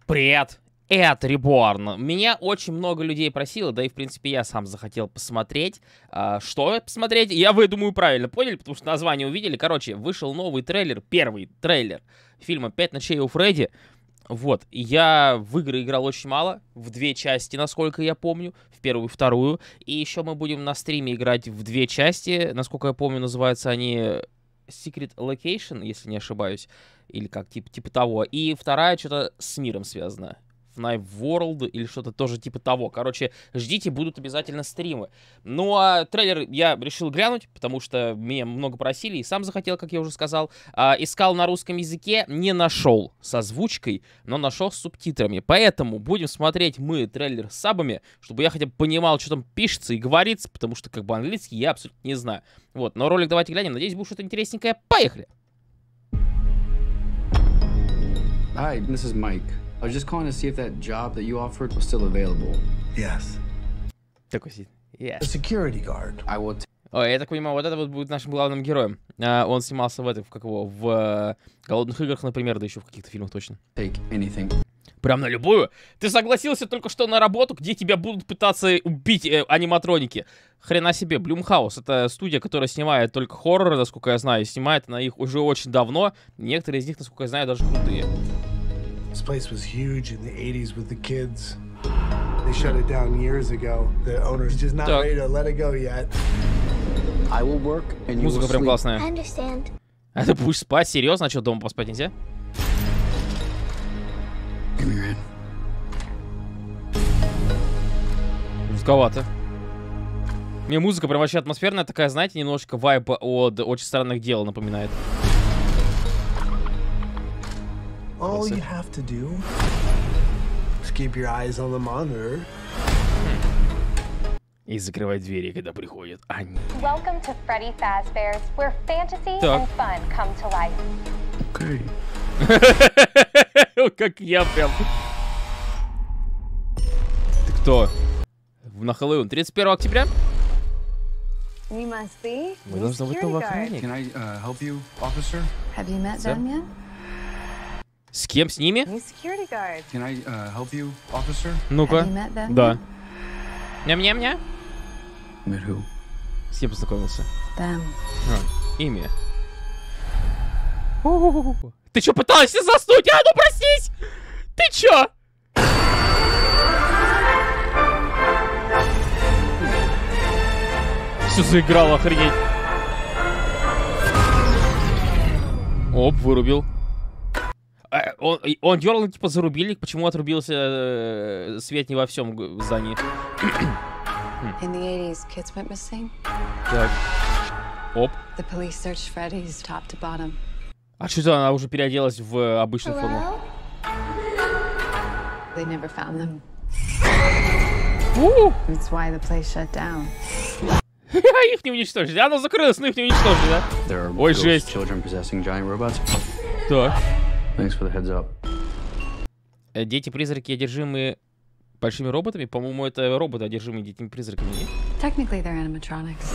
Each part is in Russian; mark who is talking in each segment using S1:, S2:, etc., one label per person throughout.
S1: Привет! Это Reborn. Меня очень много людей просило, да и, в принципе, я сам захотел посмотреть. Что посмотреть? Вы, думаю, правильно поняли, потому что название увидели. Короче, вышел новый трейлер, первый трейлер фильма «Пять ночей у Фредди». Вот, я в игры играл очень мало, в 2 части, насколько я помню, в первую и вторую. И еще мы будем на стриме играть в 2 части, насколько я помню, называются они Secret Location, если не ошибаюсь, или как, типа того. И вторая что-то с миром связана. Knife World или что-то тоже типа того. Короче, ждите, будут обязательно стримы. Ну, а трейлер я решил глянуть, потому что меня много просили, и сам захотел, как я уже сказал. Искал на русском языке, не нашел с озвучкой, но нашел с субтитрами. Поэтому будем смотреть мы трейлер с сабами, чтобы я хотя бы понимал, что там пишется и говорится, потому что как бы английский я абсолютно не знаю. Вот, но ролик давайте глянем. Надеюсь, будет что-то интересненькое. Поехали!
S2: Hi, this is Mike. I was just calling to see if that job that you offered was still available.
S3: Yes.
S1: Такой сидит. Yes.
S3: The security guard.
S2: I will
S1: Ой, я так понимаю, вот это вот будет нашим главным героем. Он снимался в «Голодных играх», например, да еще в каких-то фильмах точно.
S2: take anything.
S1: Прям на любую? Ты согласился только что на работу, где тебя будут пытаться убить аниматроники? Хрена себе, Blumhouse — это студия, которая снимает только хорроры, насколько я знаю. Снимает она их уже очень давно. Некоторые из них, насколько я знаю, даже крутые.
S3: This place was huge in the 80s with the kids. They shut it down years ago. The owner's just not ready to let it go yet.
S2: I will work and you will
S1: Музыка прям
S2: sleep.
S1: классная.
S4: I understand.
S1: А ты будешь спать? Серьезно? А что, дома поспать нельзя?
S2: Give me your hand.
S1: Жутковато. Мне музыка прям вообще атмосферная такая, знаете, немножечко вайб от «Очень странных дел» напоминает.
S3: All you have to do is keep your eyes on the monitor.
S1: И закрывать двери, когда приходят они.
S5: Welcome to Freddy Fazbear's, where fantasy
S1: Так.
S5: and fun come to life.
S2: Okay.
S1: Как я прям. Ты кто? На Хэллоуин. 31 октября?
S6: You must be.
S1: Мы должны быть новый охранник.
S2: Can I help you, officer?
S6: Have you met
S1: Sir?
S6: them yet?
S1: С кем? С ними?
S6: New security guard.
S2: Can I help you, officer?
S1: Ну-ка.
S6: Have you met them?
S1: Да. Ням-ням-ням.
S2: Met who?
S1: С кем познакомился?
S6: Them.
S1: Имя. Ты чё, пыталась заснуть? А, ну проснись! Ты чё? Все заиграло, охренеть. Оп, вырубил. Он дернул типа за рубильник, почему отрубился свет не во всем здании.
S6: In the 80s, kids went missing.
S1: Так. Оп.
S6: The police searched Freddy's top to bottom.
S1: А что это она уже переоделась в обычную форму?
S6: They never found them.
S1: У!
S6: That's why the place shut down.
S1: Их не уничтожили. Оно закрылось, но их не уничтожили, да?
S2: There are
S1: Ой,
S2: ghost
S1: жесть.
S2: children possessing giant robots.
S1: Так.
S2: Thanks for the heads up.
S1: Дети-призраки, одержимые большими роботами? По-моему, это роботы, одержимые детьми-призраками. Нет?
S6: Technically, they're animatronics.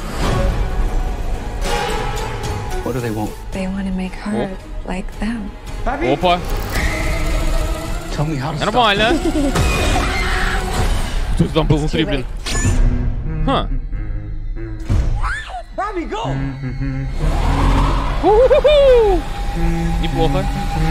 S2: What do they want?
S6: They want to make her like them.
S1: Опа.
S2: Tell me how to stop.
S1: Нормально. Кто там был внутри, блин? Ха. У-ху-ху. Неплохо.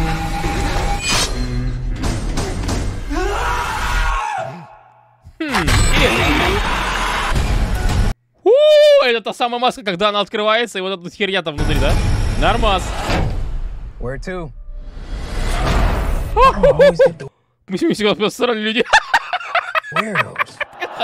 S1: Это та самая маска, когда она открывается, и вот эта херня там внутри, да? Нормас.
S3: Where to?
S1: Мы всегда постарали люди.
S3: Weirdos.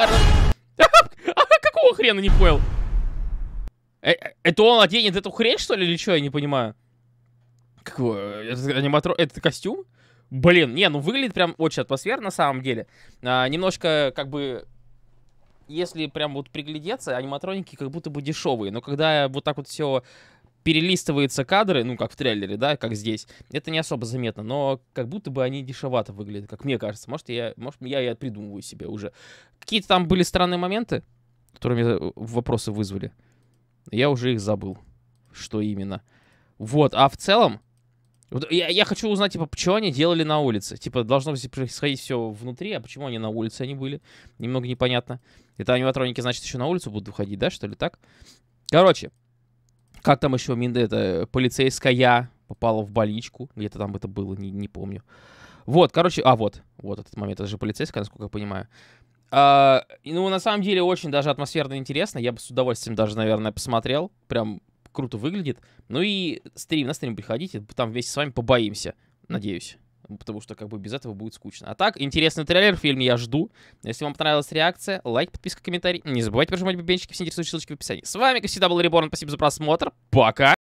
S1: Какого хрена, не понял? Это он оденет эту хрень, что ли, или что? Я не понимаю. Какого? Это аниматро... Это костюм? Блин, не, ну выглядит прям очень атмосферно на самом деле. Немножко, как бы... Если прям вот приглядеться, аниматроники как будто бы дешевые. Но когда вот так вот все перелистываются кадры, ну, как в трейлере, да, как здесь, это не особо заметно. Но как будто бы они дешевато выглядят, как мне кажется. Может, я и придумываю себе уже. Какие-то там были странные моменты, которые мне вопросы вызвали. Я уже их забыл, что именно. Вот, а в целом, Вот я хочу узнать, типа, что они делали на улице. Типа, должно происходить все внутри, а почему они на улице они были? Немного непонятно. Это аниматроники, значит, еще на улицу будут выходить, да, что ли, так? Короче, как там еще полицейская попала в больничку. Где-то там это было, не помню. Вот, короче, вот этот момент, это же полицейская, насколько я понимаю. Ну, на самом деле, очень даже атмосферно интересно. Я бы с удовольствием даже, наверное, посмотрел. Прям круто выглядит. Ну и на стрим приходите, там вместе с вами побоимся, надеюсь. Потому что как бы без этого будет скучно. А так, интересный трейлер в фильме я жду. Если вам понравилась реакция, лайк, подписка, комментарий. Не забывайте прожимать бубенчики, все интересующие ссылочки в описании. С вами, как всегда, был Реборн. Спасибо за просмотр. Пока!